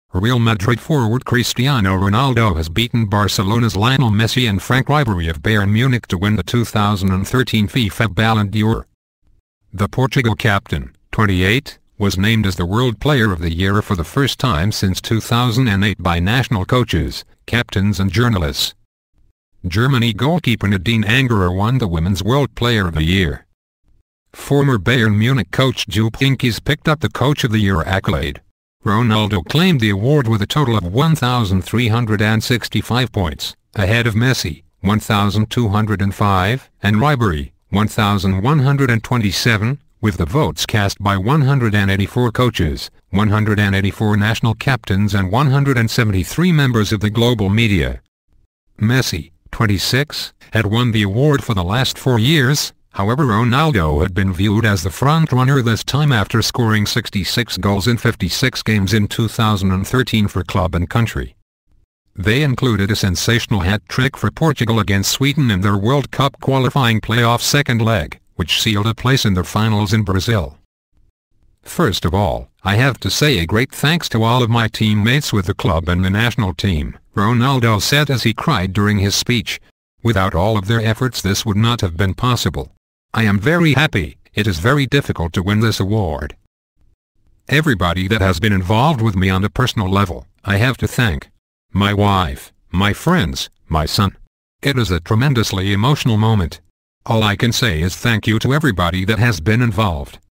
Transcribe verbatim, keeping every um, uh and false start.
Real Madrid forward Cristiano Ronaldo has beaten Barcelona's Lionel Messi and Frank Ribery of Bayern Munich to win the two thousand thirteen FIFA Ballon d'Or. The Portugal captain, twenty-eight, was named as the World Player of the Year for the first time since two thousand eight by national coaches, captains and journalists. Germany goalkeeper Nadine Angerer won the Women's World Player of the Year. Former Bayern Munich coach Jupp Heynckes picked up the Coach of the Year accolade. Ronaldo claimed the award with a total of one thousand three hundred sixty-five points, ahead of Messi, one thousand two hundred five, and Ribery, one thousand one hundred twenty-seven, with the votes cast by one hundred eighty-four coaches, one hundred eighty-four national captains and one hundred seventy-three members of the global media. Messi, twenty-six, had won the award for the last four years. However, Ronaldo had been viewed as the front-runner this time after scoring sixty-six goals in fifty-six games in two thousand thirteen for club and country. They included a sensational hat-trick for Portugal against Sweden in their World Cup qualifying playoff second leg, which sealed a place in the finals in Brazil. First of all, I have to say a great thanks to all of my teammates with the club and the national team, Ronaldo said as he cried during his speech. Without all of their efforts this would not have been possible. I am very happy. It is very difficult to win this award. Everybody that has been involved with me on a personal level, I have to thank. My wife, my friends, my son. It is a tremendously emotional moment. All I can say is thank you to everybody that has been involved.